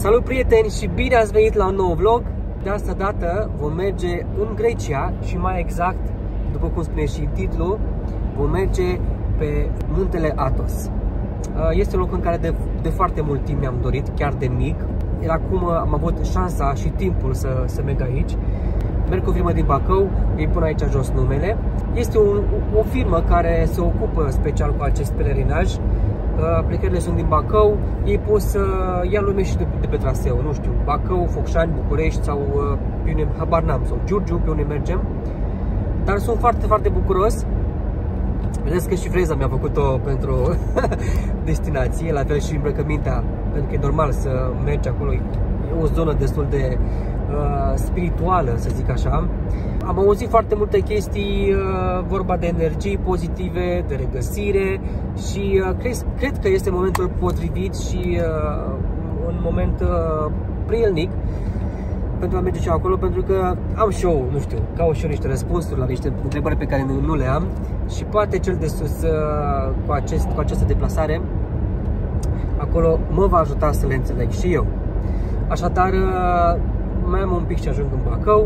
Salut prieteni și bine ați venit la un nou vlog. De asta dată vom merge în Grecia și mai exact, după cum spune și titlul, vom merge pe muntele Athos. Este un loc în care de foarte mult timp mi-am dorit, chiar de mic. Iar acum am avut șansa și timpul să merg aici. Merg cu o firmă din Bacău, îi pun aici jos numele. Este o firmă care se ocupă special cu acest pelerinaj. Plecările sunt din Bacău, ei pot să ia lume și de pe traseu, nu știu, Bacău, Focșani, București sau pe unde, habar n-am, sau Giurgiu, pe unde mergem. Dar sunt foarte, foarte bucuros. Vedeți că și freza mi-a făcut-o pentru destinație, la fel și îmbrăcămintea, pentru că e normal să mergi acolo, e o zonă destul de spirituală, să zic așa. Am auzit foarte multe chestii, vorba de energii pozitive, de regăsire și cred că este momentul potrivit și un moment prielnic pentru a merge și acolo, pentru că am și eu, nu știu, caut și eu niște răspunsuri la niște întrebări pe care nu le am și poate cel de sus cu această deplasare acolo mă va ajuta să le înțeleg și eu. Așadar, mai am un pic și ajung în Bacău.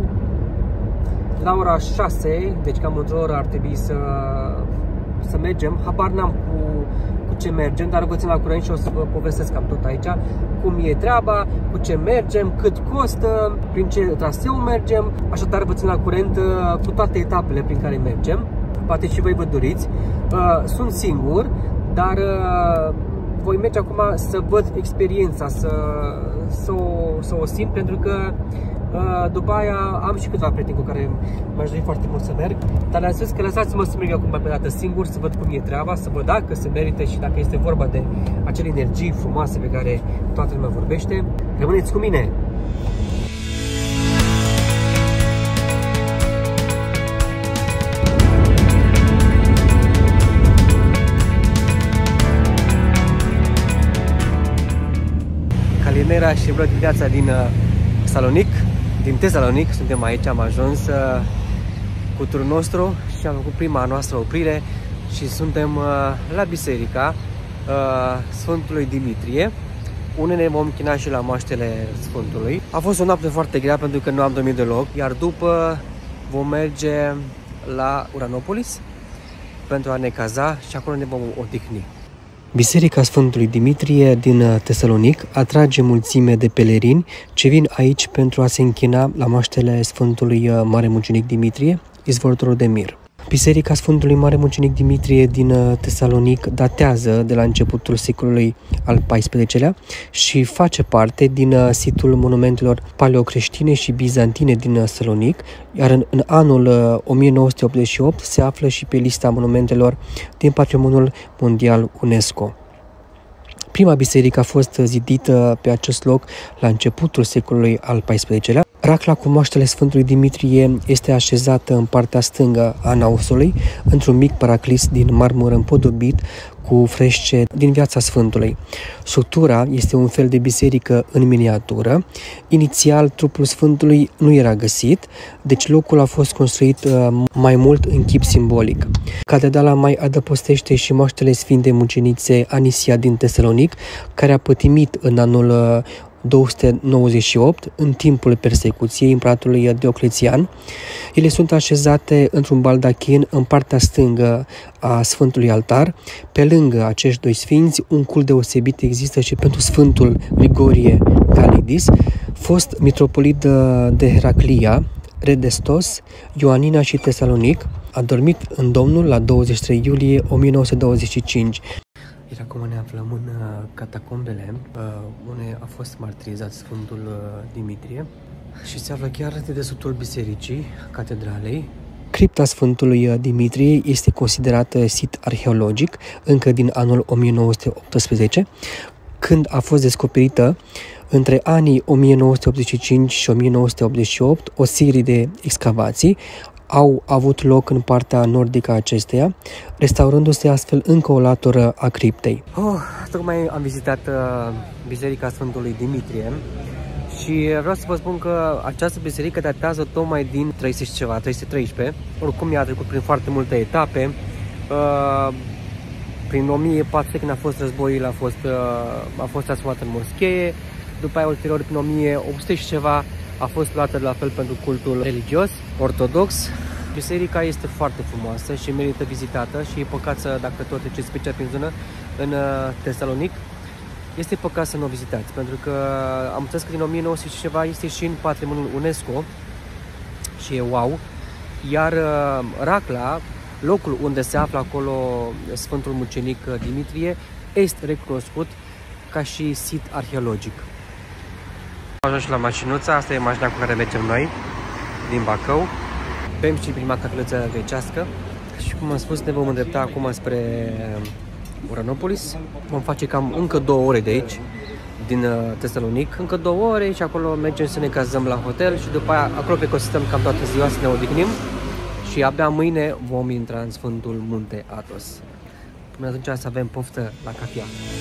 La ora 6, deci cam într-o oră ar trebui să mergem. Habar n-am cu ce mergem, dar vă țin la curent și o să vă povestesc cam tot aici cum e treaba, cu ce mergem, cât costă, prin ce traseu mergem. Așadar vă țin la curent cu toate etapele prin care mergem. Poate și voi vă doriți. Sunt singur, dar voi merge acum să văd experiența, să o simt, pentru că după aia am și câteva prieteni cu care m-aș dori foarte mult să merg. Dar le-am spus că lăsați-mă să merg acum pe dată singur, să văd cum e treaba, să văd dacă se merită și dacă este vorba de acele energii frumoase pe care toată lumea vorbește. Rămâneți cu mine! Calinera și bună dimineața din Salonic, din Tesalonic. Suntem aici, am ajuns cu turul nostru și am făcut prima noastră oprire și suntem la biserica Sfântului Dimitrie, unde ne vom închina și la moaștele Sfântului. A fost o noapte foarte grea pentru că nu am dormit deloc, iar după vom merge la Uranopolis pentru a ne caza și acolo ne vom odihni. Biserica Sfântului Dimitrie din Tesalonic atrage mulțime de pelerini ce vin aici pentru a se închina la moaștele Sfântului Mare Mucenic Dimitrie, izvorătorul de mir. Biserica Sfântului Mare Mucenic Dimitrie din Tesalonic datează de la începutul secolului al XIV-lea și face parte din situl monumentelor paleocreștine și bizantine din Salonic, iar în anul 1988 se află și pe lista monumentelor din Patrimoniul Mondial UNESCO. Prima biserică a fost zidită pe acest loc la începutul secolului al XIV-lea. Racla cu moaștele Sfântului Dimitrie este așezată în partea stângă a naosului, într-un mic paraclis din marmură împodobit cu fresce din viața Sfântului. Structura este un fel de biserică în miniatură. Inițial, trupul Sfântului nu era găsit, deci locul a fost construit mai mult în chip simbolic. Catedrala mai adăpostește și moaștele Sfintei Mucenițe Anisia din Tesalonic, care a pătimit în anul 298, în timpul persecuției împăratului Dioclețian. Ele sunt așezate într-un baldachin în partea stângă a Sfântului Altar. Pe lângă acești doi sfinți, un cult deosebit există și pentru Sfântul Grigorie Calidis, fost mitropolit de Heraclia, Redestos, Ioanina și Tesalonic. A dormit în Domnul la 23 iulie 1925. Iar acum ne aflăm în catacombele unde a fost martirizat Sfântul Dimitrie și se află chiar de desubtul bisericii, catedralei. Cripta Sfântului Dimitrie este considerată sit arheologic încă din anul 1918, când a fost descoperită între anii 1985 și 1988 o serie de excavații au avut loc în partea nordică a acesteia, restaurându-se astfel încă o latură a criptei. Tocmai am vizitat Biserica Sfântului Dimitrie și vreau să vă spun că această biserică datează tocmai din 313. Oricum ea a trecut prin foarte multe etape. Prin 1400, când a fost războiul, a fost transformată în moschee. după aia ulterior prin 1800 și ceva a fost luată la fel pentru cultul religios, ortodox. Biserica este foarte frumoasă și merită vizitată și e păcat să, dacă tot treceți pe cea prin zonă în Tesalonic, este păcat să nu o vizitați, pentru că am înțeles că din 1900 și ceva este și în patrimoniul UNESCO și e wow. Iar Racla, locul unde se află acolo Sfântul Mucenic Dimitrie, este recunoscut ca și sit arheologic. Am ajuns și la mașinuța, asta e mașina cu care mergem noi din Bacău. Bem și prima cafeluță grecească și, cum am spus, ne vom îndrepta acum spre Uranopolis. Vom face cam încă 2 ore de aici, din Tesalonic, încă 2 ore și acolo mergem să ne cazăm la hotel și după aia acolo pe că stăm cam toată ziua să ne odihnim și abia mâine vom intra în Sfântul Munte Athos. Până atunci să avem poftă la cafea.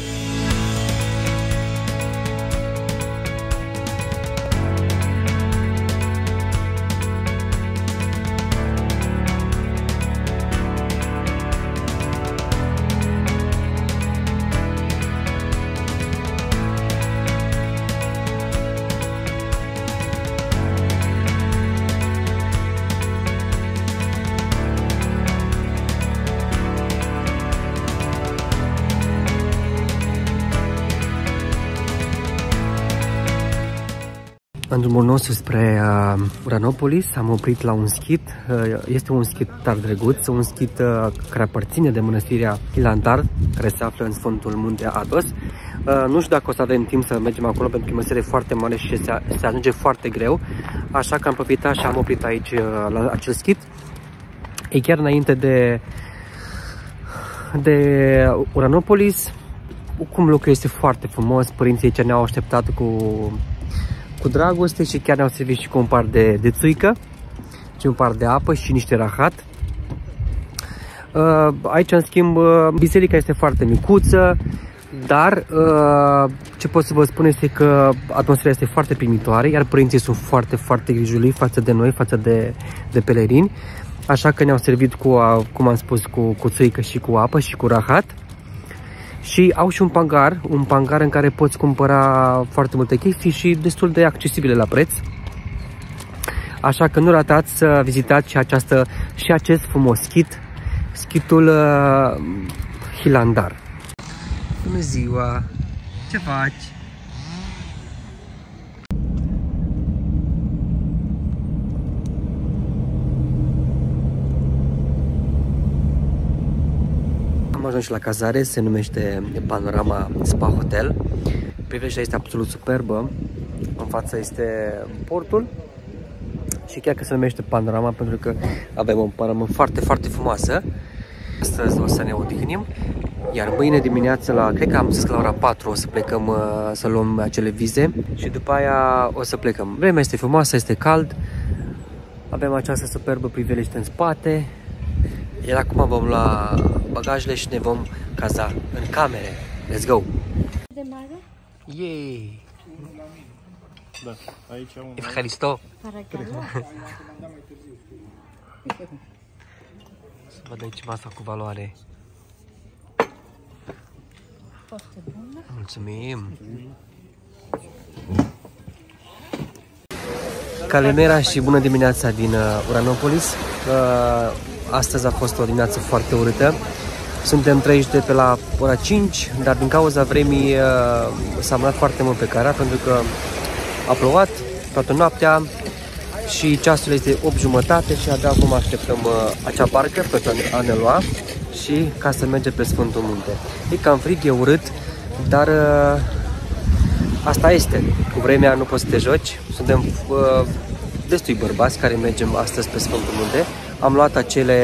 În drumul nostru spre Uranopolis am oprit la un schit. Este un schit tare drăguț, un schit care aparține de mănăstirea Hilandar, care se află în Sfântul Munte Athos. Nu știu dacă o să avem timp să mergem acolo, pentru că e o măsire foarte mare și se ajunge foarte greu. Așa că am profitat și am oprit aici la acel schit. E chiar înainte de Uranopolis. Cum locul este foarte frumos, părinții aici ne-au așteptat cu dragoste și chiar ne-au servit și cu un par de țuică și un par de apă și niște rahat. Aici, în schimb, biserica este foarte micuță, dar ce pot să vă spun este că atmosfera este foarte primitoare, iar părinții sunt foarte, foarte grijuli față de noi, față de pelerini, așa că ne-au servit cu, cum am spus, cu țuică și cu apă și cu rahat. Și au și un pangar în care poți cumpăra foarte multe chestii și destul de accesibile la preț. Așa că nu ratați să vizitați și acest frumos schit, schitul Hilandar. Bună ziua! Ce faci? Am ajuns și la cazare, se numește Panorama Spa Hotel. Priveliștea este absolut superbă. În față este portul și chiar că se numește Panorama pentru că avem o panoramă foarte, foarte frumoasă. Astăzi o să ne odihnim, iar mâine dimineață, cred că am zis că la ora 4 o să plecăm să luăm acele vize și după aia o să plecăm. Vremea este frumoasă, este cald, avem această superbă priveliște în spate. Iar acum vom lua bagajele și ne vom caza în camere. Let's go! De mare? Yay! Da, aici am un... Evharisto! Să văd aici masa cu valoare. Foarte bună. Mulțumim! Calimera și bună dimineața din Uranopolis. Astăzi a fost o dimineață foarte urâtă. Suntem trăiți de pe la ora 5, dar din cauza vremii s-a amânat foarte mult pe cara, pentru că a plouat toată noaptea și ceasul este 8:30 și abia acum așteptăm acea barcă pentru a ne lua și ca să mergem pe Sfântul Munte. E cam frig, e urât, dar asta este. Cu vremea nu poți să te joci. Suntem destui bărbați care mergem astăzi pe Sfântul Munte. Am luat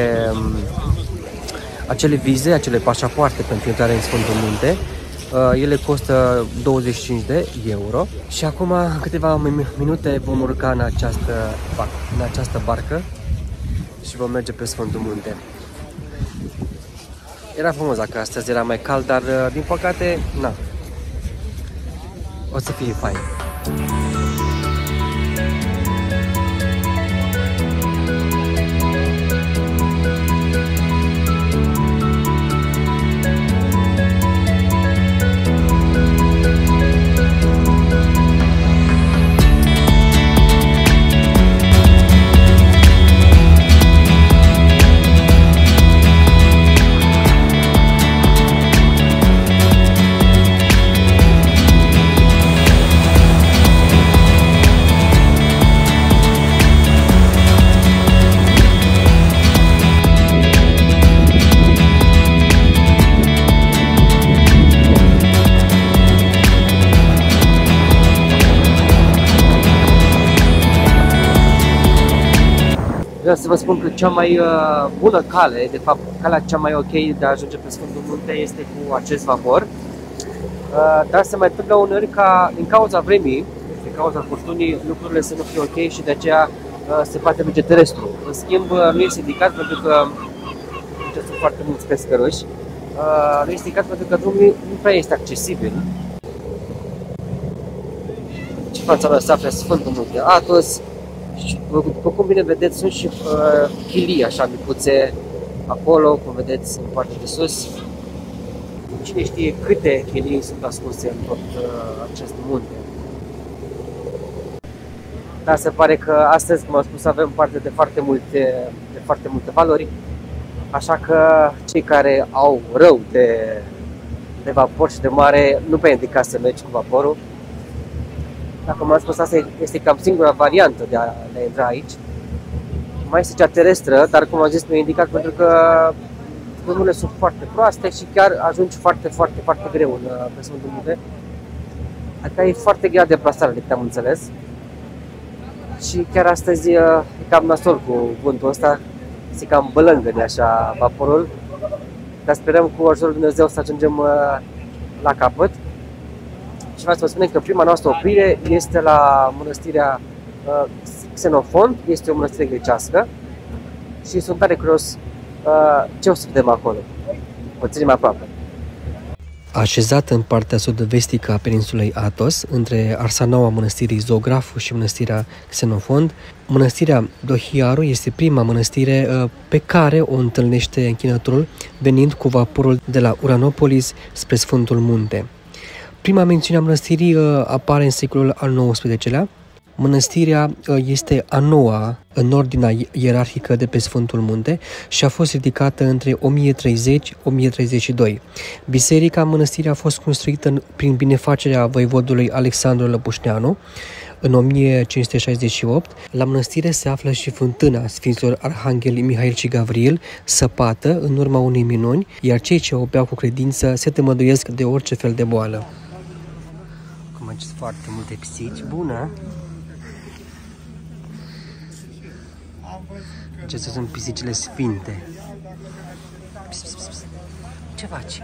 acele vize, acele pașapoarte pentru intrare în Sfântul Munte. Ele costă 25 de euro. Și acum, în câteva minute, vom urca în această barcă și vom merge pe Sfântul Munte. Era frumos dacă astăzi era mai cald, dar din păcate, na. O să fie fain. vreau să vă spun că cea mai bună cale, de fapt calea cea mai ok de a ajunge pe Sfântul Munte este cu acest vapor. Dar se mai întâmplă uneori ca din cauza vremii, din cauza furtunii, lucrurile să nu fie ok și de aceea se poate merge terestru. În schimb, nu este indicat pentru că sunt foarte mulți pescăruși. Nu este indicat pentru că drumul nu prea este accesibil. Ce fața mea se află Sfântul Munte Athos. Și după cum bine vedeți, sunt și chilii așa micuțe acolo, cum vedeți în partea de sus. Cine știe câte chilii sunt ascunse în tot acest munte. Dar se pare că astăzi, cum am spus, avem parte de foarte multe valori. Așa că cei care au rău de vapor și de mare, nu prea indica să mergi cu vaporul. Dacă cum am spus, asta este cam singura variantă de a intra aici. Mai este cea terestră, dar cum am zis, nu e indicat pentru că drumurile sunt foarte proaste și chiar ajungi foarte greu pe Sfântul Munte. Adică e foarte grea deplasarea, de câte am înțeles. Și chiar astăzi e cam nasol cu vântul ăsta, se cam bălângăne așa vaporul. Dar sperăm cu ajutorul lui Dumnezeu să ajungem la capăt. Și vreau să vă spunem că prima noastră oprire este la mănăstirea Xenofond, este o mănăstire grecească și sunt tare curios ce o să vedem acolo. O ținem aproape. Așezată în partea sud-vestică a peninsulei Athos, între Arsanoua mănăstirii Zografu și mănăstirea Xenofond, mănăstirea Dohiaru este prima mănăstire pe care o întâlnește închinătorul venind cu vaporul de la Uranopolis spre Sfântul Munte. Prima mențiune a mănăstirii apare în secolul al XIX-lea. Mănăstirea este a noua în ordinea ierarhică de pe Sfântul Munte și a fost ridicată între 1030-1032. Biserica mănăstirii a fost construită prin binefacerea voivodului Alexandru Lăpușneanu în 1568. La mănăstire se află și fântâna Sfinților Arhanghelii Mihail și Gavril, săpată în urma unei minuni, iar cei ce o beau cu credință se temăduiesc de orice fel de boală. Acum aici sunt foarte multe pisici, bună! Acestea sunt pisicile sfinte. Pis, pis, pis. Ce faci?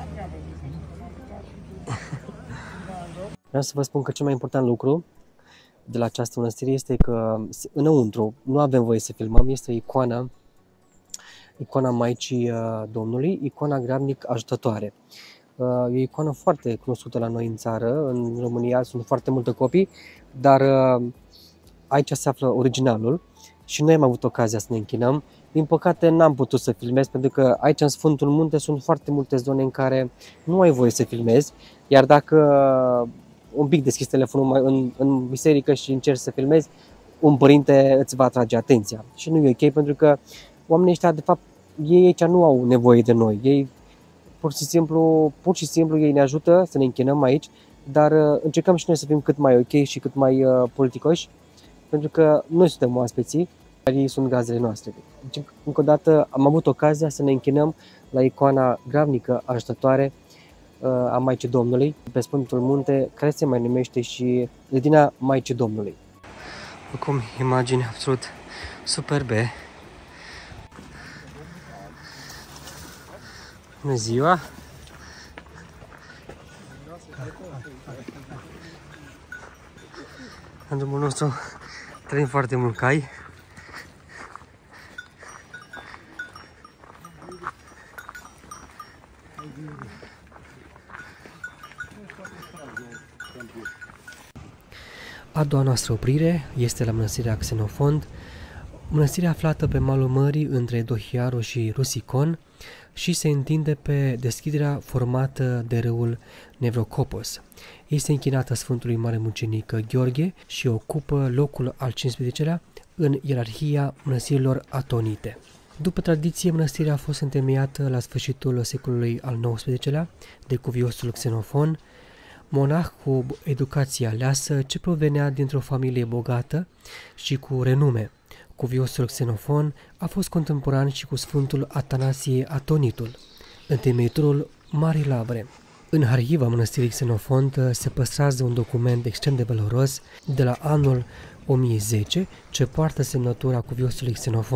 Vreau să vă spun că cel mai important lucru de la această mănăstire este că înăuntru nu avem voie să filmăm, este icoana Maicii Domnului, icoana Grabnic Ajutătoare. E o icoană foarte cunoscută la noi în țară, în România sunt foarte multe copii, dar aici se află originalul și noi am avut ocazia să ne închinăm. Din păcate n-am putut să filmez pentru că aici în Sfântul Munte sunt foarte multe zone în care nu ai voie să filmezi, iar dacă un pic deschizi telefonul în biserică și încerci să filmezi, un părinte îți va atrage atenția. Și nu e ok pentru că oamenii ăștia, de fapt, ei aici nu au nevoie de noi. Ei pur și simplu ei ne ajută să ne închinăm aici, dar încercăm și noi să fim cât mai ok și cât mai politicoși, pentru că noi suntem oaspeții, dar ei sunt gazdele noastre. Deci, încă o dată am avut ocazia să ne închinăm la icoana Grabnică Ajutătoare a Maicii Domnului pe Sfântul Munte, care se mai numește și Grădina Maicii Domnului. Acum imagini absolut superbe. Bună ziua! În drumul nostru trăim foarte mult cai. A doua noastră oprire este la mănăstirea Xenofond, mănăstirea aflată pe malul mării între Dohiaru și Rusicon și se întinde pe deschiderea formată de râul Nevrocopos. Este închinată Sfântului Mare Mucenic Gheorghe și ocupă locul al 15-lea în ierarhia mănăstirilor atonite. După tradiție, mănăstirea a fost întemeiată la sfârșitul secolului al XIX-lea de cuviosul Xenofon, monah cu educație aleasă ce provenea dintr-o familie bogată și cu renume. Cuviosul Xenofon a fost contemporan și cu Sfântul Atanasie Atonitul, întemeitorul Marii Lavre. În Harhiva mănăstirii Xenofond se păstrează un document extrem de valoros de la anul 1010 ce poartă semnătura cuviosului Xenofond.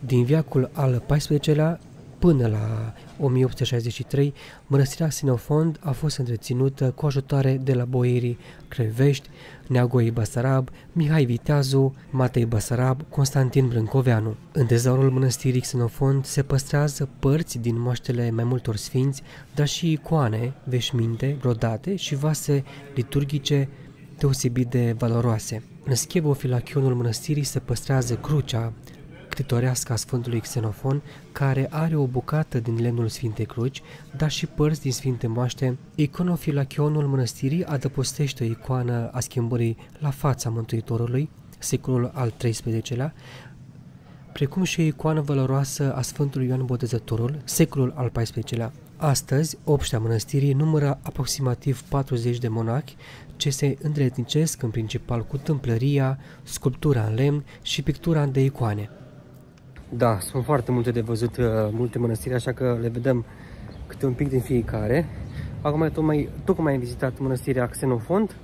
Din veacul al XIV-lea până la 1863, mănăstirea Xenofond a fost întreținută cu ajutoare de la boierii Crăvești, Neagoi Basarab, Mihai Viteazu, Matei Basarab, Constantin Brâncoveanu. În tezaurul mănăstirii Xenofond se păstrează părți din moaștele mai multor sfinți, dar și icoane, veșminte, brodate și vase liturgice deosebit de valoroase. În schebofilachionul mănăstirii se păstrează crucea critorească a Sfântului Xenofon, care are o bucată din lemnul Sfintei Cruci, dar și părți din Sfinte Moaște. Iconofilachionul mănăstirii adăpostește o icoană a schimbării la fața Mântuitorului, secolul al XIII-lea, precum și o icoană valoroasă a Sfântului Ioan Botezătorul, secolul al XIV-lea. Astăzi, obștea mănăstirii numără aproximativ 40 de monachi, ce se îndeletnicesc în principal cu tâmplăria, sculptura în lemn și pictura de icoane. Da, sunt foarte multe de văzut, multe mănăstiri, așa că le vedem câte un pic din fiecare. Acum tocmai am vizitat mănăstirea Xenofond,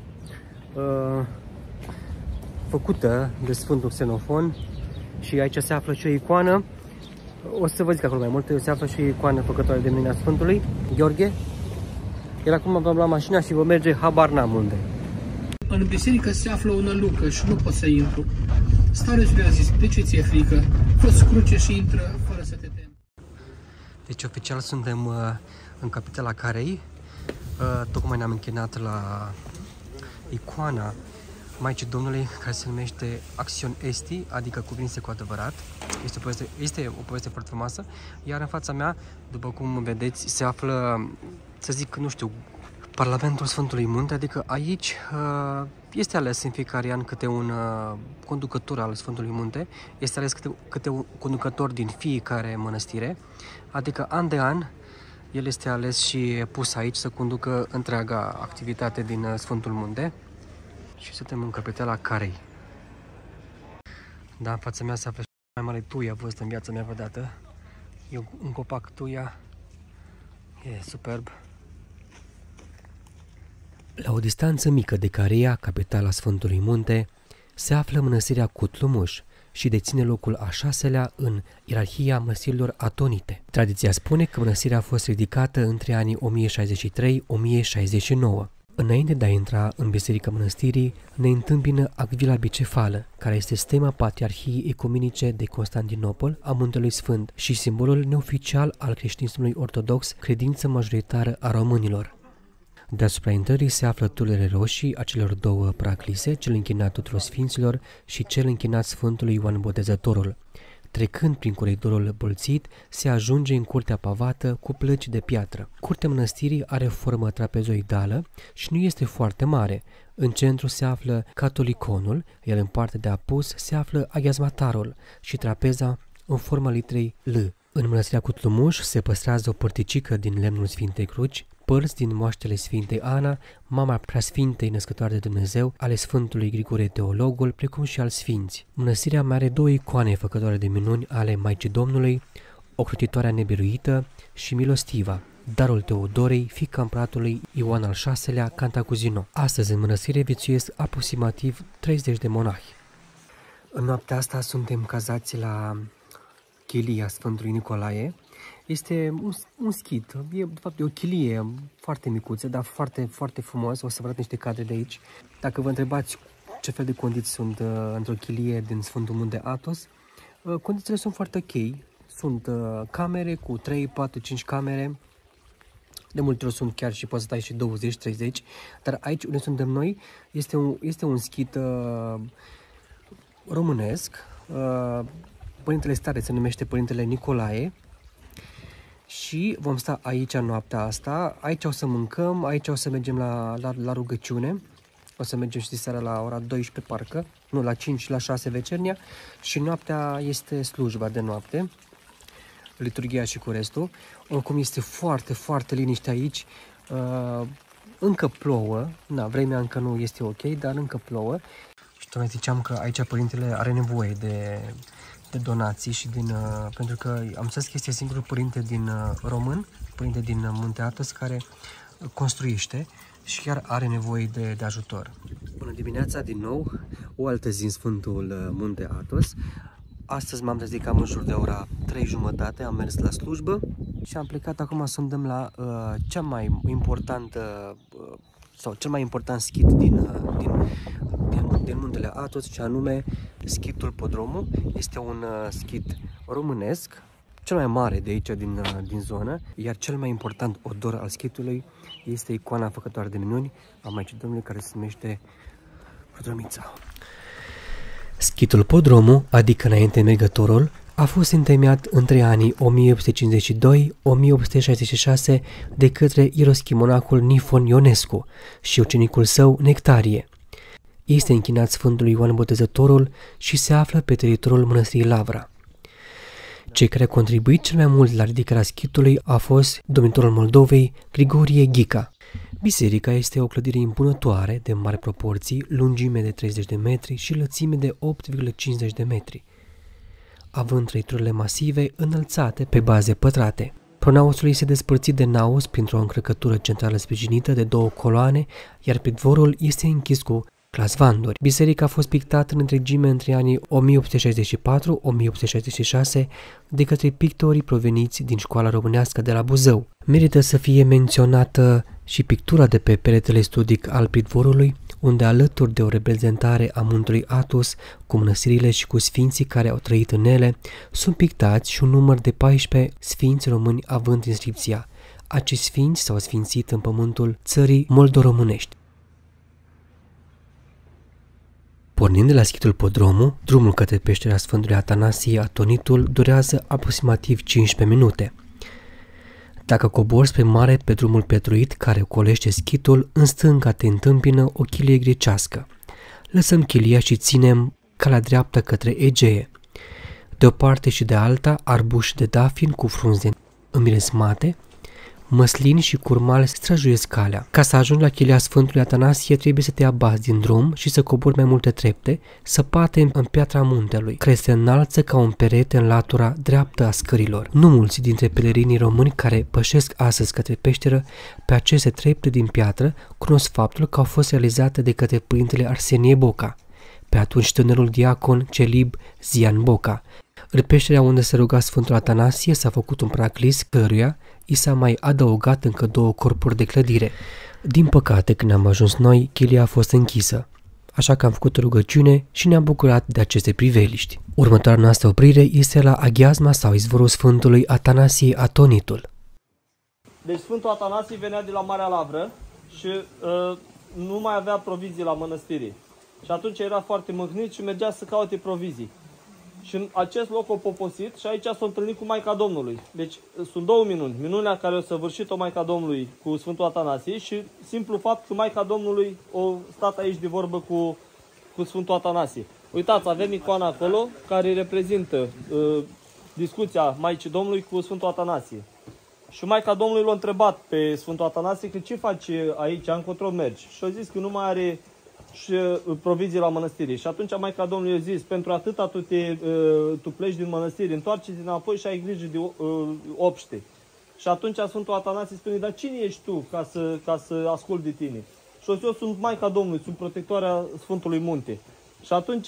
făcută de Sfântul Xenofon, și aici se află și o icoană. O să vă zic acolo mai multe, se află și o icoană făcătoare de mâinea Sfântului Gheorghe. Iar acum vom lua mașina și vom merge habar n-am unde. În biserică se află o nălucă și nu pot să intru. Starețul mi-a zis, de ce ți-e frică? Fă-ți cruce și intră fără să te temi. Deci oficial suntem în capitala Carei. Tocmai ne-am închinat la icoana Maicii Domnului, care se numește Action Esti, adică cuvinte cu adevărat. Este o poveste foarte frumoasă. Iar în fața mea, după cum vedeți, se află, să zic, nu știu, Parlamentul Sfântului Munte, adică aici este ales în fiecare an câte un conducător al Sfântului Munte, este ales câte un conducător din fiecare mănăstire, adică an de an el este ales și pus aici să conducă întreaga activitate din Sfântul Munte. Și suntem în capitala Carei. Da, în fața mea se află mai mare tuia văzută în viața mea vreodată. E un copac tuia. E superb. La o distanță mică de Careia, capitala Sfântului Munte, se află mănăstirea Cutlumuș și deține locul a 6-lea în ierarhia mănăstirilor atonite. Tradiția spune că mănăstirea a fost ridicată între anii 1063-1069. Înainte de a intra în biserica mănăstirii, ne întâmpină Acvila Bicefală, care este stema Patriarhiei Ecumenice de Constantinopol a Muntelui Sfânt și simbolul neoficial al creștinismului ortodox, credință majoritară a românilor. Deasupra intrării se află tulele roșii a celor două praclise, cel închinat tuturor sfinților și cel închinat Sfântului Ioan Botezătorul. Trecând prin coridorul bolțit, se ajunge în curtea pavată cu plăci de piatră. Curtea mănăstirii are formă trapezoidală și nu este foarte mare. În centru se află catoliconul, iar în partea de apus se află aghiazmatarul și trapeza în forma literei L. În mănăstirea Cutlumuș se păstrează o părticică din lemnul Sfintei Cruci, părți din moaștele Sfintei Ana, mama preasfintei născătoare de Dumnezeu, ale Sfântului Grigore Teologul, precum și al sfinți. Mănăstirea mai are două icoane făcătoare de minuni ale Maicii Domnului, Ocrotitoarea Nebiruită și Milostiva, darul Teodorei, fiica împăratului Ioan al VI-lea Cantacuzino. Astăzi în mănăstire viețuiesc aproximativ 30 de monahi. În noaptea asta suntem cazați la chilia Sfântului Nicolae. Este un schid, de fapt e o chilie foarte micuță, dar foarte, foarte frumos. O să vă arăt niște cadre de aici. Dacă vă întrebați ce fel de condiții sunt într-o chilie din Sfântul Munte Athos, condițiile sunt foarte ok. Sunt camere cu 3, 4, 5 camere. De multe ori sunt chiar și poți să stai și 20, 30. Dar aici unde suntem noi este un schid românesc. Părintele Stare se numește Părintele Nicolae. Și vom sta aici noaptea asta, aici o să mâncăm, aici o să mergem la rugăciune, o să mergem și seara la ora 12 parcă, nu, la 5, la 6 vecernia și noaptea este slujba de noapte, liturghia și cu restul. Oricum este foarte, foarte liniște aici, încă plouă, vremea încă nu este ok, dar încă plouă. Și tocmai ziceam că aici Părintele are nevoie de donații și pentru că am înțeles că este singurul părinte din român, părinte din Munte Athos, care construiește și chiar are nevoie de ajutor. Bună dimineața din nou, o altă zi în Sfântul Munte Athos. Astăzi m-am trezit cam în jur de ora 3:30, am mers la slujbă și am plecat acum să îndemn la cea mai importantă sau cel mai important schit din muntele Athos, ce anume schitul Podromul. Este un schit românesc, cel mai mare de aici din zonă, iar cel mai important odor al schitului este icoana făcătoare de minuni a Maicii Domnului, care se numește Podromița. Schitul Podromul, adică înainte mergătorul, a fost întemeiat între anii 1852-1866 de către ieroschimonacul Nifon Ionescu și ucenicul său Nectarie. Este închinat Sfântului Ioan Botezătorul și se află pe teritoriul mănăstirii Lavra. Cei care au contribuit cel mai mult la ridicarea schitului a fost domnitorul Moldovei, Grigorie Ghica. Biserica este o clădire impunătoare de mari proporții, lungime de 30 de metri și lățime de 8,50 de metri, având trăiturile masive înălțate pe baze pătrate. Pronausul este despărțit de naos printr-o încărcătură centrală sprijinită de 2 coloane, iar pridvorul este închis cu clasvanduri. Biserica a fost pictată în întregime între anii 1864-1866 de către pictorii proveniți din școala românească de la Buzău. Merită să fie menționată și pictura de pe peretele studic al pridvorului, unde alături de o reprezentare a muntului Athos, cu mănăstirile și cu sfinții care au trăit în ele, sunt pictați și un număr de 14 sfinți români având inscripția: acești sfinți s-au sfințit în pământul țării moldoromânești. Pornind de la schitul Podromul, drumul către peștera Sfântului Atanasie Atonitul durează aproximativ 15 minute. Dacă cobori spre mare pe drumul petruit care ocolește schitul, în stânga te întâmpină o chilie grecească. Lăsăm chilia și ținem calea dreaptă către Egee. De o parte și de alta, arbuși de dafin cu frunze înmiresmate, măslini și curmale străjuiesc calea. Ca să ajungi la chilia Sfântului Atanasie, trebuie să te abazi din drum și să cobori mai multe trepte, săpate în piatra muntelui, care se înalță ca un perete în latura dreaptă a scărilor. Nu mulți dintre pelerinii români care pășesc astăzi către peșteră pe aceste trepte din piatră cunosc faptul că au fost realizate de către părintele Arsenie Boca, pe atunci tânărul diacon celib Zian Boca. În peșterea unde se ruga Sfântul Atanasie s-a făcut un praclis căruia i s-a mai adăugat încă 2 corpuri de clădire. Din păcate, când am ajuns noi, chilia a fost închisă, așa că am făcut o rugăciune și ne-am bucurat de aceste priveliști. Următoarea noastră oprire este la aghiazma sau izvorul Sfântului Atanasie Atonitul. Deci Sfântul Atanasie venea de la Marea Lavră și nu mai avea provizii la mănăstire. Și atunci era foarte mâhnit și mergea să caute provizii. Și în acest loc o poposit și aici s-a întâlnit cu Maica Domnului. Deci sunt 2 minuni. Minunea care o săvârșit-o Maica Domnului cu Sfântul Atanasie și simplu fapt că Maica Domnului o stat aici de vorbă cu Sfântul Atanasie. Uitați, avem icoana acolo care reprezintă discuția Maicii Domnului cu Sfântul Atanasie. Și Maica Domnului l-a întrebat pe Sfântul Atanasie că ce faci aici, încotro mergi. Și a zis că nu mai are și provizii la mănăstire. Și atunci Maica Domnului a zis: pentru atâta tu pleci din mănăstire, întoarce-te înapoi și ai grijă de obște. Și atunci Sfântul Atanasie spune: dar cine ești tu ca să ascult de tine? Și o zis: eu sunt Maica Domnului, sunt protectoarea Sfântului Munte. Și atunci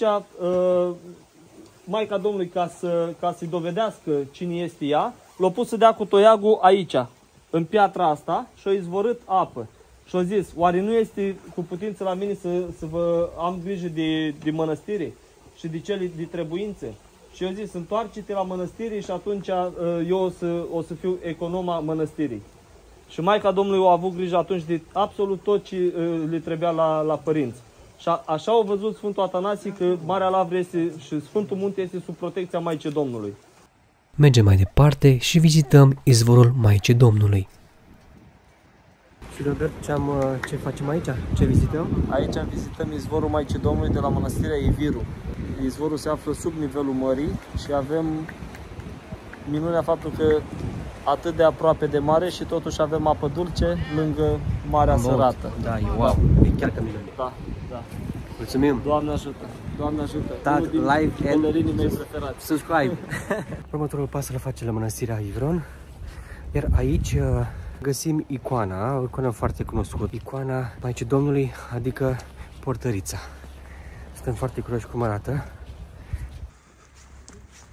Maica Domnului, ca să-i dovedească cine este ea, l-a pus să dea cu toiagul aici, în piatra asta, și a izvorât apă. Și a zis: oare nu este cu putință la mine să vă am grijă de mănăstire și de cele de trebuințe? Și eu zis: întoarce-te la mănăstire și atunci eu o să fiu economa mănăstirii. Și Maica Domnului a avut grijă atunci de absolut tot ce le trebuia la părinți. Și așa au văzut Sfântul Atanasie că Marea Lavră este și Sfântul Munte este sub protecția Maicii Domnului. Mergem mai departe și vizităm izvorul Maicii Domnului. Și Robert, ce facem aici? Ce vizităm? Aici vizităm izvorul Maicii Domnului de la Mănăstirea Iviru. Izvorul se află sub nivelul mării și avem minunea faptul că atât de aproape de mare și totuși avem apă dulce lângă Marea Sărată. Da, e wow, e chiar că minune. Da. Mulțumim! Doamne ajută! Doamne ajută! Tag, like and mei preferați. Subscribe! Următorul pas îl face la Mănăstirea Ivron, iar aici găsim icoana, o icoană foarte cunoscută, icoana Maicii Domnului, adică Portărița. Suntem foarte curioși cum arată.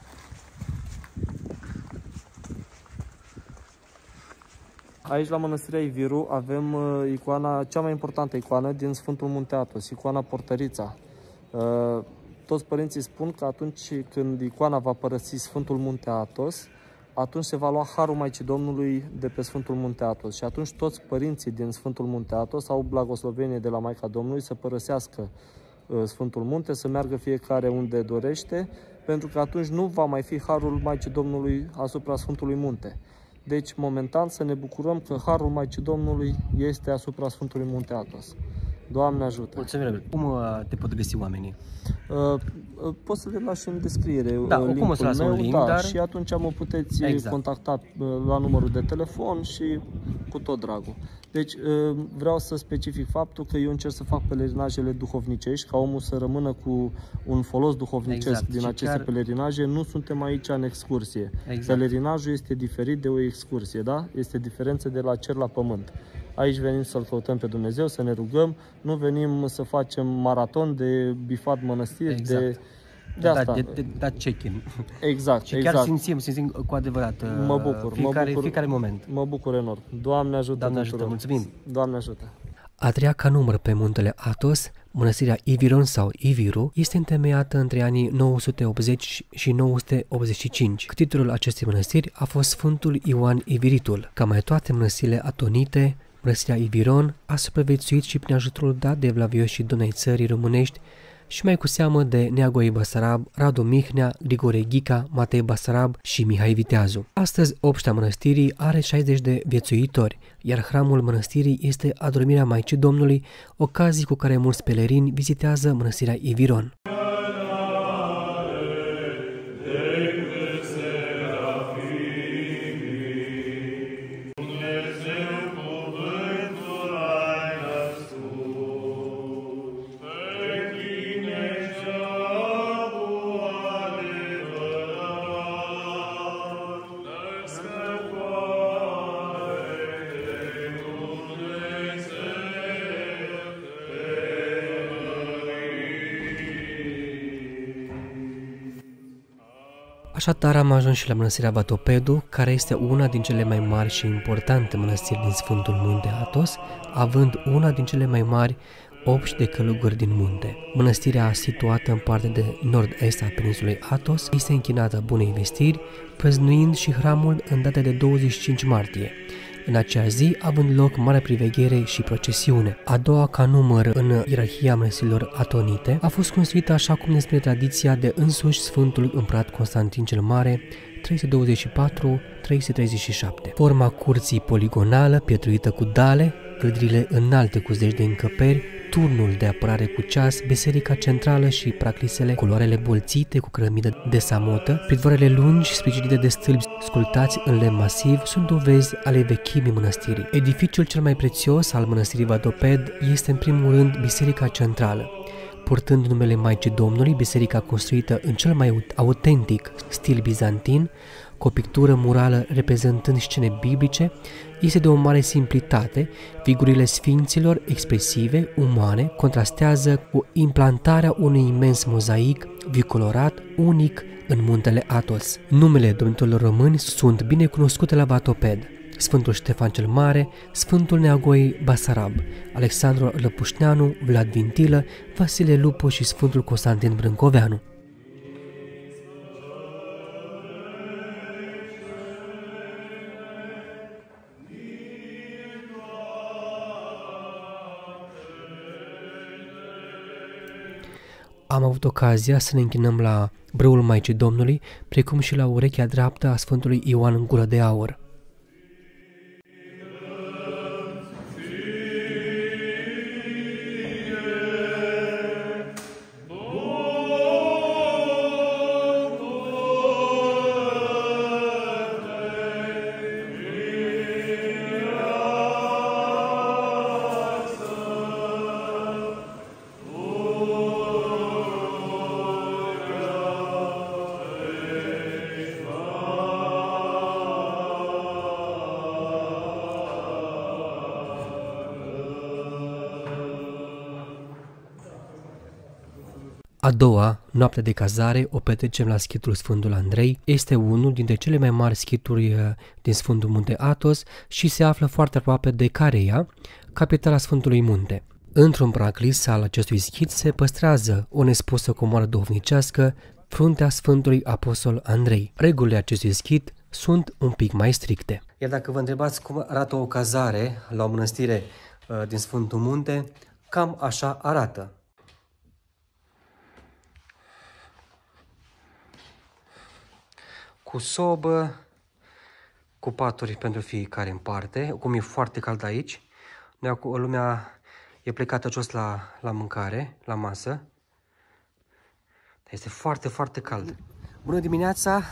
Aici la Mănăstirea Iviru avem icoana, cea mai importantă icoană din Sfântul Munte Athos, icoana Portărița. Toți părinții spun că atunci când icoana va părăsi Sfântul Munte Athos, atunci se va lua harul Maicii Domnului de pe Sfântul Munte Athos. Și atunci toți părinții din Sfântul Munte Athos au blagoslovenie de la Maica Domnului să părăsească Sfântul Munte, să meargă fiecare unde dorește, pentru că atunci nu va mai fi harul Maicii Domnului asupra Sfântului Munte. Deci, momentan, să ne bucurăm că harul Maicii Domnului este asupra Sfântului Munte Athos. Doamne ajută! Mulțumim! Cum te pot găsi oamenii? Poți să le lași în descriere cum o să las un link, dar... și atunci mă puteți contacta la numărul de telefon și cu tot dragul. Deci vreau să specific faptul că eu încerc să fac pelerinajele duhovnicești, ca omul să rămână cu un folos duhovnicesc din aceste pelerinaje. Nu suntem aici în excursie. Pelerinajul este diferit de o excursie, da? Este diferență de la cer la pământ. Aici venim să-L căutăm pe Dumnezeu, să ne rugăm, nu venim să facem maraton de bifat mănăstiri, de asta. Da check-in. Exact, și chiar simțim cu adevărat fiecare moment. Mă bucur enorm. Doamne ajută! Doamne ajută, mulțumim! Doamne ajută! A treia ca număr pe muntele Athos, Mănăstirea Iviron sau Iviru, este întemeiată între anii 980 și 985. Titlul acestei mănăstiri a fost Sfântul Ioan Iviritul. Ca mai toate mănăstirile atonite, Mănăstirea Iviron a supraviețuit și prin ajutorul dat de evlavioșii Dunării țării românești și mai cu seamă de Neagoe Basarab, Radu Mihnea, Grigore Ghica, Matei Basarab și Mihai Viteazu. Astăzi, obștea mănăstirii are 60 de viețuitori, iar hramul mănăstirii este adormirea Maicii Domnului, ocazii cu care mulți pelerini vizitează Mănăstirea Iviron. Așadar am ajuns și la Mănăstirea Vatopedu, care este una din cele mai mari și importante mănăstiri din Sfântul Munte Athos, având una din cele mai mari obști de călugări din munte. Mănăstirea, situată în partea de nord-est a peninsulei Athos, este închinată Bunei Vestiri, prăznuind și hramul în data de 25 martie. În acea zi, având loc mare priveghere și procesiune. A doua ca număr în ierarhia mănăstirilor atonite a fost construită așa cum ne spune tradiția de însuși Sfântul Împărat Constantin cel Mare, 324-337. Forma curții poligonală, pietruită cu dale, clădirile înalte cu zeci de încăperi, turnul de apărare cu ceas, biserica centrală și praclisele, culoarele bolțite cu cărămidă de samotă, pridvoarele lungi sprijinite de stâlpi sculptați în lemn masiv sunt dovezi ale vechimii mănăstirii. Edificiul cel mai prețios al mănăstirii Vadoped este în primul rând biserica centrală. Purtând numele Maicii Domnului, biserica construită în cel mai autentic stil bizantin, cu o pictură murală reprezentând scene biblice, este de o mare simplitate, figurile sfinților expresive, umane, contrastează cu implantarea unui imens mozaic vicolorat, unic în muntele Athos. Numele domnitorilor români sunt bine cunoscute la Vatoped: Sfântul Ștefan cel Mare, Sfântul Neagoi Basarab, Alexandru Lăpușneanu, Vlad Vintilă, Vasile Lupu și Sfântul Constantin Brâncoveanu. Am avut ocazia să ne închinăm la brâul Maicii Domnului, precum și la urechea dreaptă a Sfântului Ioan în Gură de Aur. A doua noapte de cazare o petrecem la schitul Sfântul Andrei. Este unul dintre cele mai mari schituri din Sfântul Munte Athos și se află foarte aproape de Careia, capitala Sfântului Munte. Într-un praclis al acestui schit se păstrează o nespusă comoară duhovnicească, fruntea Sfântului Apostol Andrei. Regulile acestui schit sunt un pic mai stricte. Iar dacă vă întrebați cum arată o cazare la o mănăstire din Sfântul Munte, cam așa arată. Cu sobă, cu paturi pentru fiecare în parte, cum e foarte cald aici. Lumea e plecată jos la mâncare, la masă. Este foarte, foarte cald. Bună dimineața!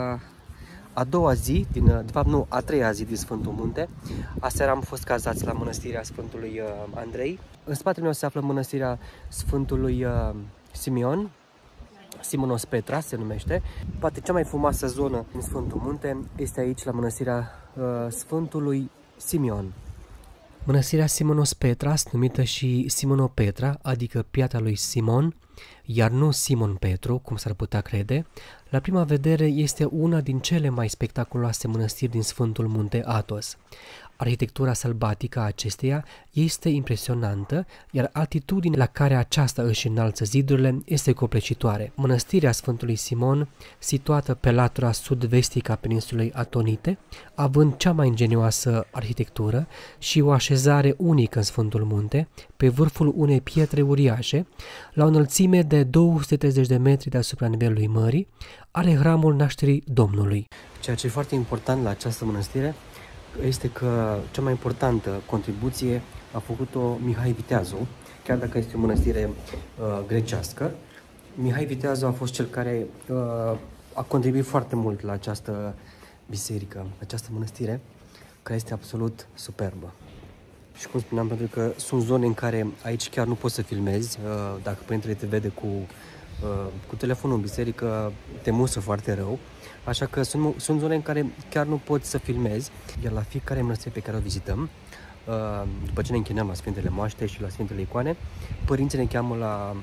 A doua zi, de fapt nu, a treia zi din Sfântul Munte. Aseară am fost cazați la mănăstirea Sfântului Andrei. În spatele meu se află mănăstirea Sfântului Simeon. Simonos Petra se numește. Poate cea mai frumoasă zonă din Sfântul Munte este aici, la mănăstirea Sfântului Simeon. Mănăstirea Simonos Petras, numită și Simonopetra, adică piatra lui Simon, iar nu Simon Petru, cum s-ar putea crede, la prima vedere este una din cele mai spectaculoase mănăstiri din Sfântul Munte Athos. Arhitectura sălbatică a acesteia este impresionantă, iar altitudinea la care aceasta își înalță zidurile este copleșitoare. Mănăstirea Sfântului Simon, situată pe latura sud-vestică a peninsulei Atonite, având cea mai ingenioasă arhitectură și o așezare unică în Sfântul Munte, pe vârful unei pietre uriașe, la o înălțime de 230 de metri deasupra nivelului mării, are hramul nașterii Domnului. Ceea ce e foarte important la această mănăstire este că cea mai importantă contribuție a făcut-o Mihai Viteazu, chiar dacă este o mănăstire grecească. Mihai Viteazu a fost cel care a contribuit foarte mult la această biserică, această mănăstire, care este absolut superbă. Și cum spuneam, pentru că sunt zone în care aici chiar nu poți să filmezi, dacă părintele te vede cu telefonul în biserică, te musă foarte rău. Așa că sunt zone în care chiar nu poți să filmezi, iar la fiecare mănăstire pe care o vizităm, după ce ne închinăm la Sfintele Moaște și la Sfintele Icoane, părinții ne cheamă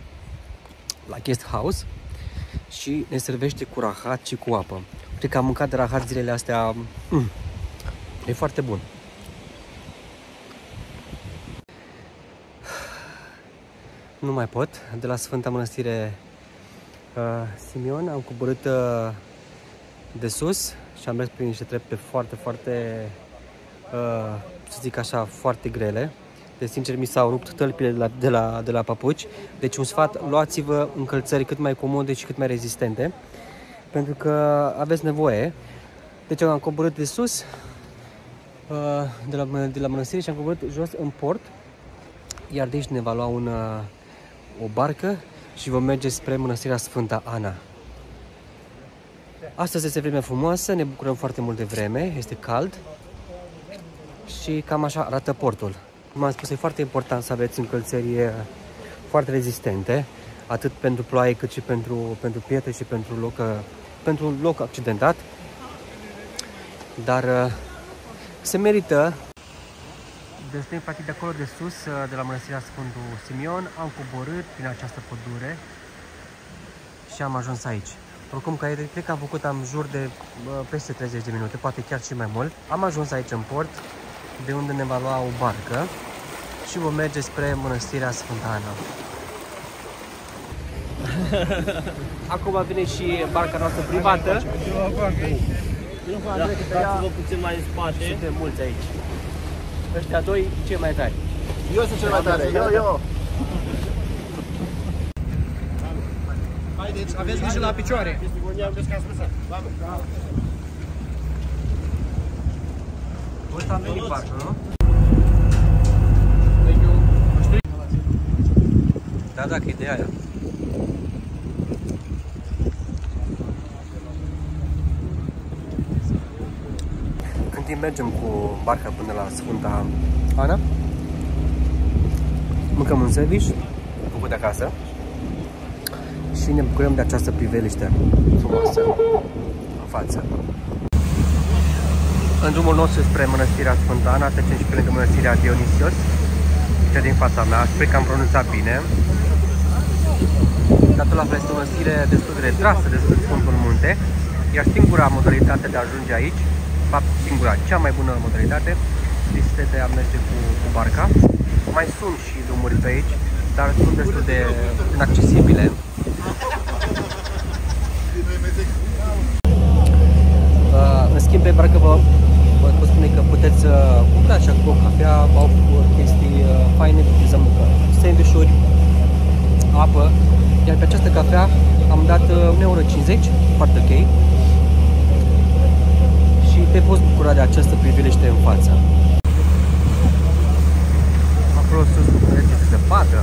la guest house și ne servește cu rahat și cu apă. Cred că am mâncat de rahat zilele astea, e foarte bun. Nu mai pot. De la Sfânta Mănăstire Simeon am coborât de sus și am mers prin niște trepte foarte, foarte, să zic așa, foarte grele. Deci, sincer, mi s-au rupt tălpile de la papuci. Deci, un sfat, luați-vă încălțări cât mai comode și cât mai rezistente, pentru că aveți nevoie. Deci, am coborât de sus, de la mănăstire, și am coborât jos în port, iar de aici ne va lua o barcă și vom merge spre mănăstirea Sfânta Ana. Astăzi este vreme frumoasă, ne bucurăm foarte mult de vreme, este cald și cam așa arată portul. Cum am spus, e foarte important să aveți încălțări foarte rezistente, atât pentru ploaie cât și pentru pietre și pentru un loc accidentat. Dar se merită. Deci noi, practic, de acolo de sus, de la mănăstirea Sfântul Simeon, am coborât prin această pădure și am ajuns aici. Oricum, cred că am făcut în jur de peste 30 de minute, poate chiar și mai mult. Am ajuns aici în port, de unde ne va lua o barcă și vom merge spre mănăstirea Sfânta Ana. Acum vine și barca noastră privată. Dați-vă puțin mai în spate. Suntem mulți aici. Ăștia doi, cei mai tari. Eu sunt cel mai tare, eu. Haideți, aveți grijă la picioare. Ăsta am venit barcă, nu? Da, că e de aia. Când timp mergem cu barca până la Sfânta Ana, mâncăm un sandwich făcut de acasă și ne bucurăm de această priveliște frumoasă în față. În drumul nostru spre mănăstirea Sfânta Ana, trecem și pe lângă mănăstirea Dionisios, cea din fața mea. Sper că am pronunțat bine. Datul la fel este o mănăstire destul de retrasă, destul de scump în munte, iar singura modalitate de a ajunge aici, de fapt singura, cea mai bună modalitate, este de a merge cu barca. Mai sunt și drumuri pe aici, dar sunt destul de inaccesibile. În schimb, pe barcă vă pot spune că puteți cumpăra așa cu o cafea, au chestii faine, de exemplu sandwich-uri, apă, iar pe această cafea am dat 1,50 €, foarte ok. Și te poți bucura de această priveliște în față. Acolo sus este zăpadă.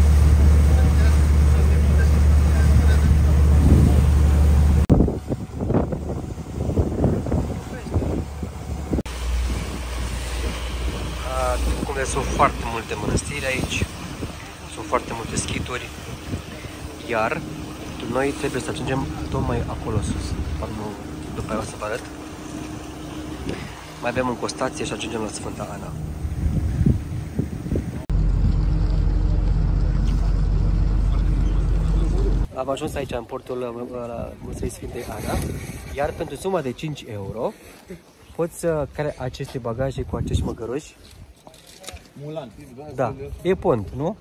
Cum vedeți, sunt foarte multe mănăstiri aici, sunt foarte multe schituri, iar noi trebuie să ajungem tocmai acolo sus. După aia o să vă arăt. Mai avem încă o stație și ajungem la Sfânta Ana. Am ajuns aici în portul Mănăstirii Sfintei Ana, iar pentru suma de 5 € poți care aceste bagaje cu acești măgăruși. Da, e pont, nu?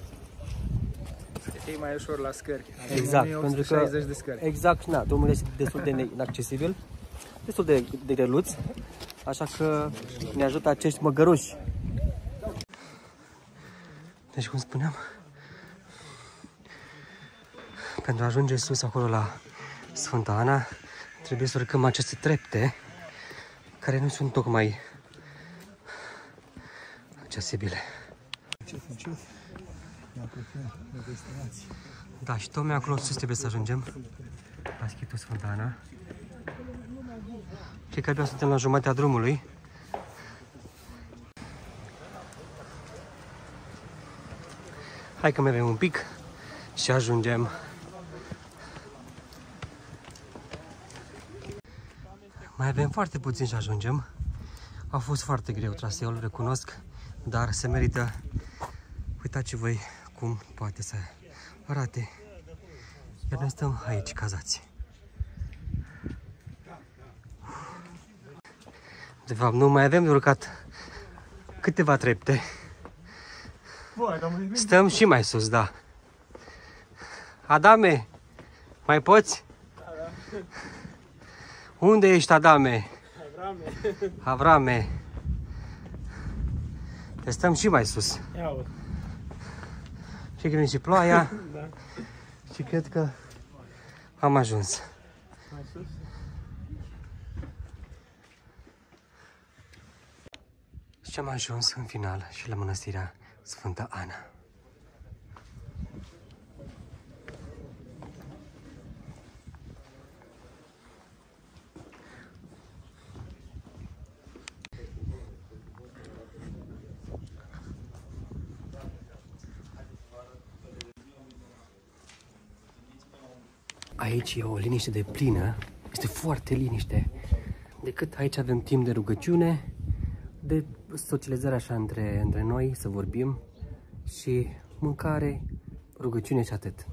E mai ușor la scări. Exact, pentru că 60 de scări. exact, na, drumul este destul de inaccesibil, destul de greluț, așa că ne ajută acești măgăruși. Deci, cum spuneam, pentru a ajunge sus acolo la Sfânta Ana, trebuie să urcăm aceste trepte care nu sunt tocmai accesibile. Da, și tocmai acolo sus trebuie să ajungem la schitul Sfânta Ana. Cei care abia suntem la jumatea drumului. Hai că mai avem un pic și ajungem. Mai avem foarte puțin și ajungem. A fost foarte greu traseul, recunosc, dar se merită. Uitați voi cum poate să arate. Iar noi stăm aici cazați. De fapt, nu mai avem de urcat câteva trepte. Stăm și mai sus, da. Adame, mai poți? Unde ești, Adame? Avrame. Te stăm și mai sus. Și că vine și ploaia. Da. Și cred că am ajuns. Mai sus? Și am ajuns în final și la mănăstirea Sfânta Ana. Aici e o liniște de plină, este foarte liniște. Decât aici avem timp de rugăciune, de socializare așa între noi, să vorbim și mâncare, rugăciune și atât.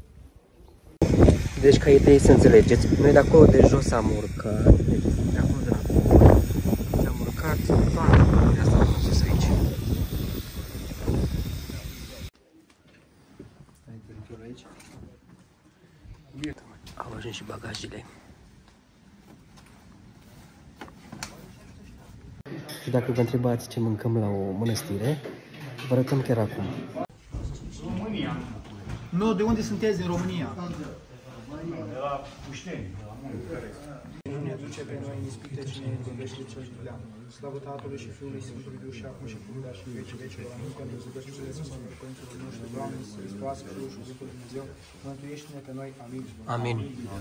Deci ca idee să înțelegeți, noi de acolo de jos am urcat, de acolo de la pont, și am urcat toată de asta am sus aici. Au ajuns și bagajele. Și dacă vă întrebați ce mâncăm la o mănăstire, vă arătăm chiar acum. România. Nu, de unde sunteți din România? De la Pușteni. Nu ne duce pe noi în ispite, ci ne izbăvește cel de leam. Slavă Tatălui și Fiului Sfântului Duh și acum și pururea și în vecii vecilor. Amin. Pentru zăgăciunile Sfântului Părinții noștri, Doamne, Iisus Hristos, Fiul și Cuvântul lui Dumnezeu, mântuiește-ne pe noi. Amin. Amin.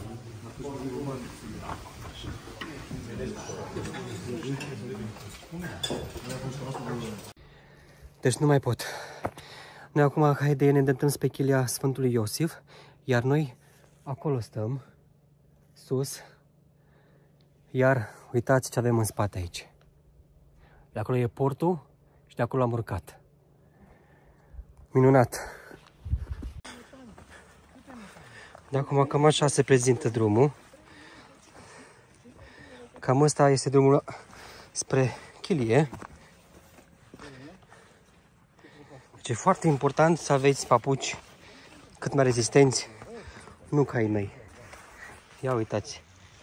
Deci nu mai pot. Noi acum, ca idee, ne îndreptăm spre chilia Sfântului Iosif, iar noi acolo stăm, sus, iar uitați ce avem în spate aici. De acolo e portul și de acolo am urcat. Minunat! De acum cam așa se prezintă drumul. Cam ăsta este drumul spre Chilie. Deci e foarte important să aveți papuci cât mai rezistenți, nu ca ai mei. Ia uitați.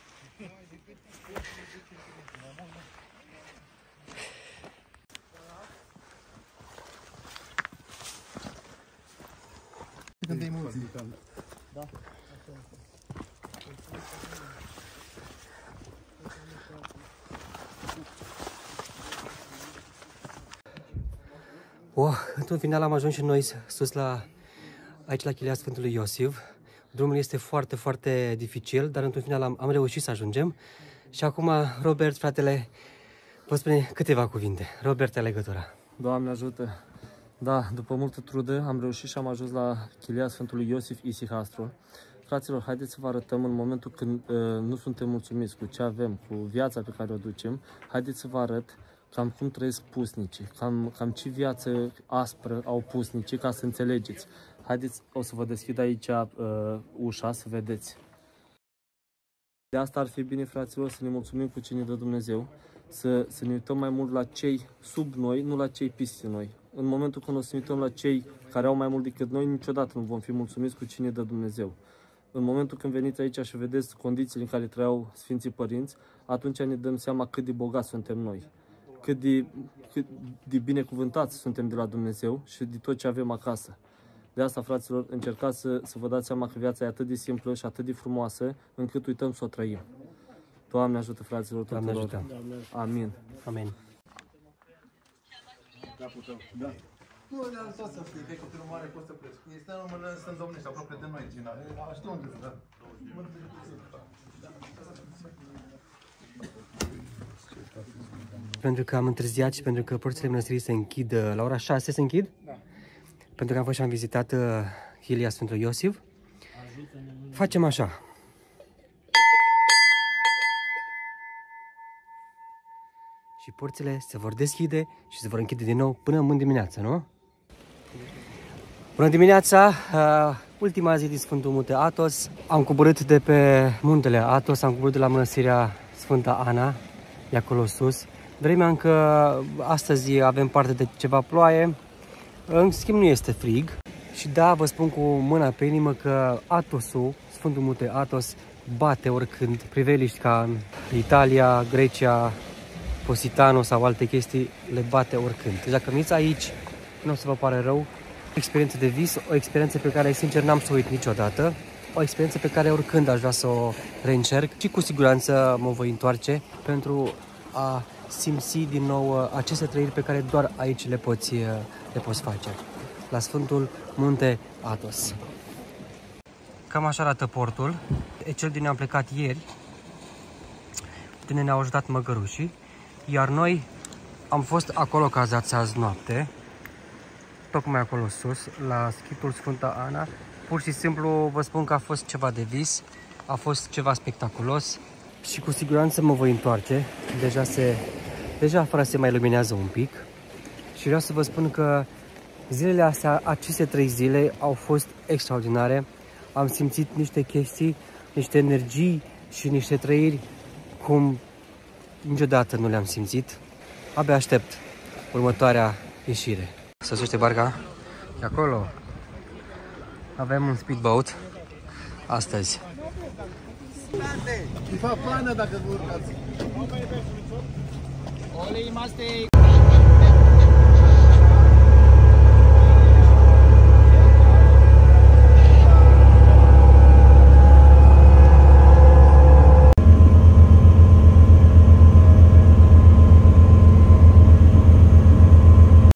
Într-un final am ajuns și noi sus aici la Chilia Sfântului Iosif. Drumul este foarte, foarte dificil, dar într-un final am reușit să ajungem. Și acum Robert, fratele, vă spune câteva cuvinte. Robert, ai legătura. Doamne ajută! Da, după multă trudă am reușit și am ajuns la Chilia Sfântului Iosif Isihastru. Fraților, haideți să vă arătăm în momentul când nu suntem mulțumiți cu ce avem, cu viața pe care o ducem. Haideți să vă arăt cam cum trăiesc pusnicii, cam ce viață aspră au pusnicii, ca să înțelegeți. Haideți, o să vă deschid aici ușa, să vedeți. De asta ar fi bine, fraților, să ne mulțumim cu ce ne dă Dumnezeu, să ne uităm mai mult la cei sub noi, nu la cei peste noi. În momentul când o să ne uităm la cei care au mai mult decât noi, niciodată nu vom fi mulțumiți cu ce ne dă Dumnezeu. În momentul când veniți aici și vedeți condițiile în care trăiau Sfinții Părinți, atunci ne dăm seama cât de bogați suntem noi. Cât de binecuvântați suntem de la Dumnezeu și de tot ce avem acasă. De asta, fraților, încercați să vă dați seama că viața e atât de simplă și atât de frumoasă, încât uităm să o trăim. Doamne ajută, fraților, Doamne ajută. Amin. Amin. Da. Nu, ne-am lăsat să fie, că e copilul mare, poți să pleci. Este în română, sunt domnești, aproape de noi, Gina. Știu unde sunt, da. Pentru că am întârziat și pentru că porțile mănăstirii se închid la ora 6, se închid? Da. Pentru că am fost și am vizitat Chilia Sfântul Iosif. Facem așa. Și porțile se vor deschide și se vor închide din nou până în dimineață, nu? Bună dimineața! Ultima zi din Sfântul Munte Athos. Am coborât de pe muntele Athos, am coborât de la mănăstirea Sfânta Ana, de acolo sus. Vremea încă astăzi avem parte de ceva ploaie, în schimb nu este frig. Și da, vă spun cu mâna pe inimă că Athosul, Sfântul Munte Athos, bate oricând. Priveliști ca în Italia, Grecia, Positano sau alte chestii, le bate oricând. Deci dacă veniți aici, nu o să vă pare rău. O experiență de vis, o experiență pe care, sincer, n-am să o uit niciodată. O experiență pe care oricând aș vrea să o reîncerc și cu siguranță mă voi întoarce pentru a simți din nou aceste trăiri pe care doar aici le poți face. La Sfântul Munte Athos. Cam așa arată portul. E cel din am plecat ieri. De unde ne-au ajutat măgărușii. Iar noi am fost acolo cazați azi noapte. Tocmai acolo sus, la schitul Sfânta Ana. Pur și simplu vă spun că a fost ceva de vis. A fost ceva spectaculos. Și cu siguranță mă voi întoarce. Deja afară se mai luminează un pic. Și vreau să vă spun că zilele astea, aceste 3 zile au fost extraordinare. Am simțit niște chestii, niște energii și niște trăiri cum niciodată nu le-am simțit. Abia aștept următoarea ieșire. Sosește barca. E acolo. Avem un speedboat astăzi. Fa pană dacă vă urcați.